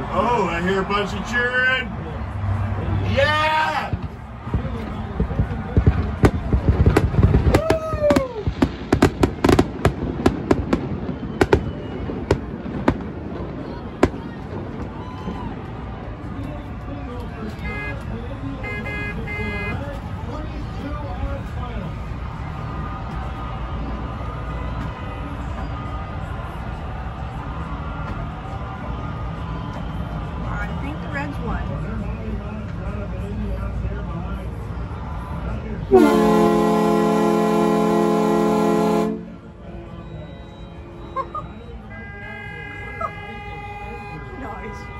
Oh, I hear a bunch of cheering. Yeah! I think the Reds won. Nice.